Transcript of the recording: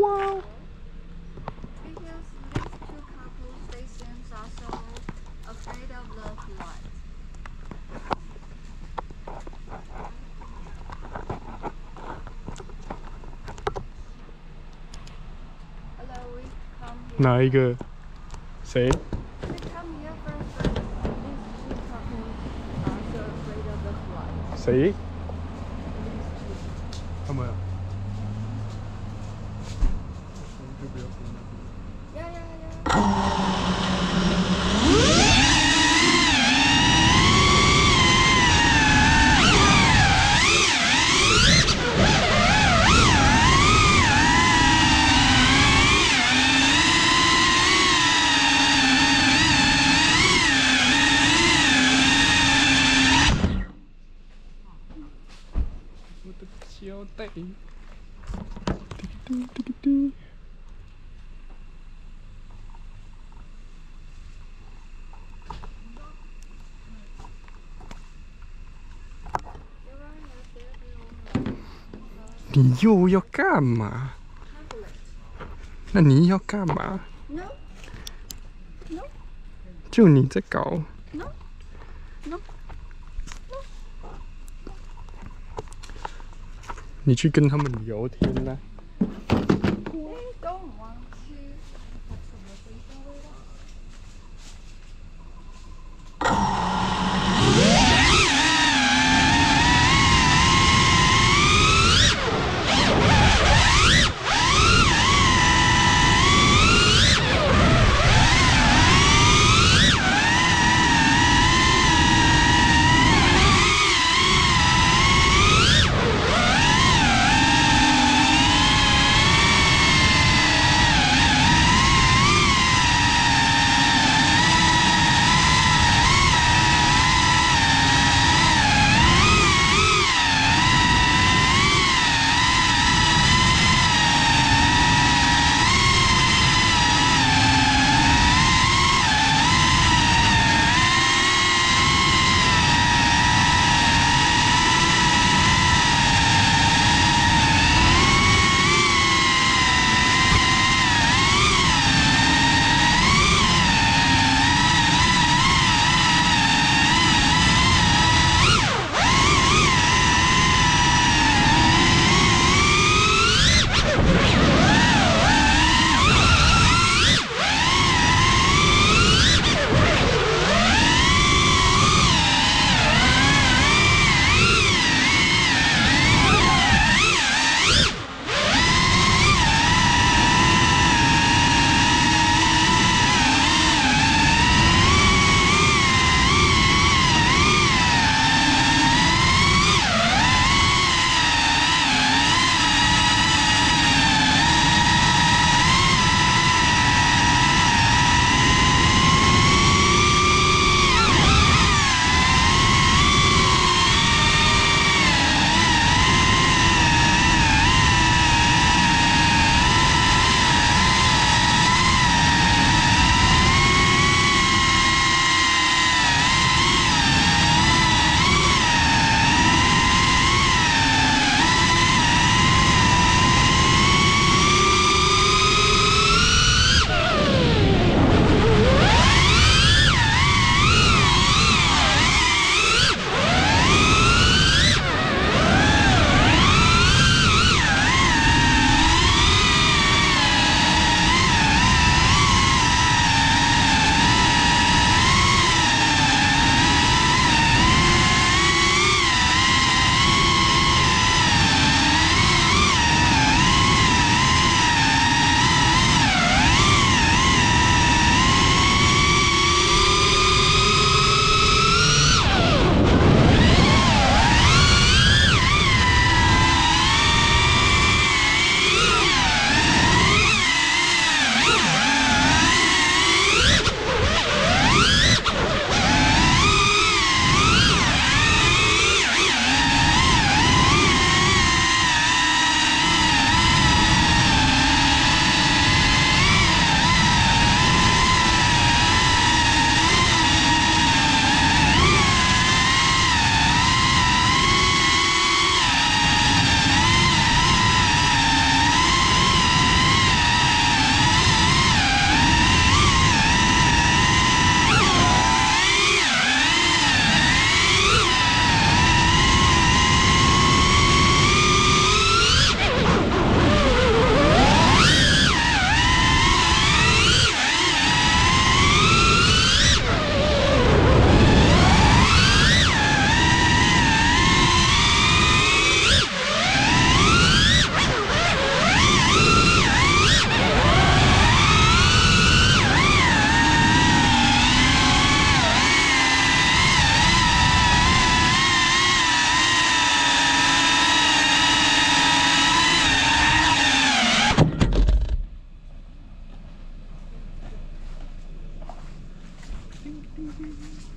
Wow. Because these two couples, they seem also afraid of the flood. Hello, we come here. 哪一个？谁？ We come here first. These two couples are so afraid of the flood. 谁？ These two. 他们啊。 Yeah, yeah, yeah. 我的胶带。滴滴滴。 你又要干嘛？那你要干嘛？ No. No. 就你在搞。 No. No. 你去跟他们聊天啦。 They don't want to have conversation with us. Mhm.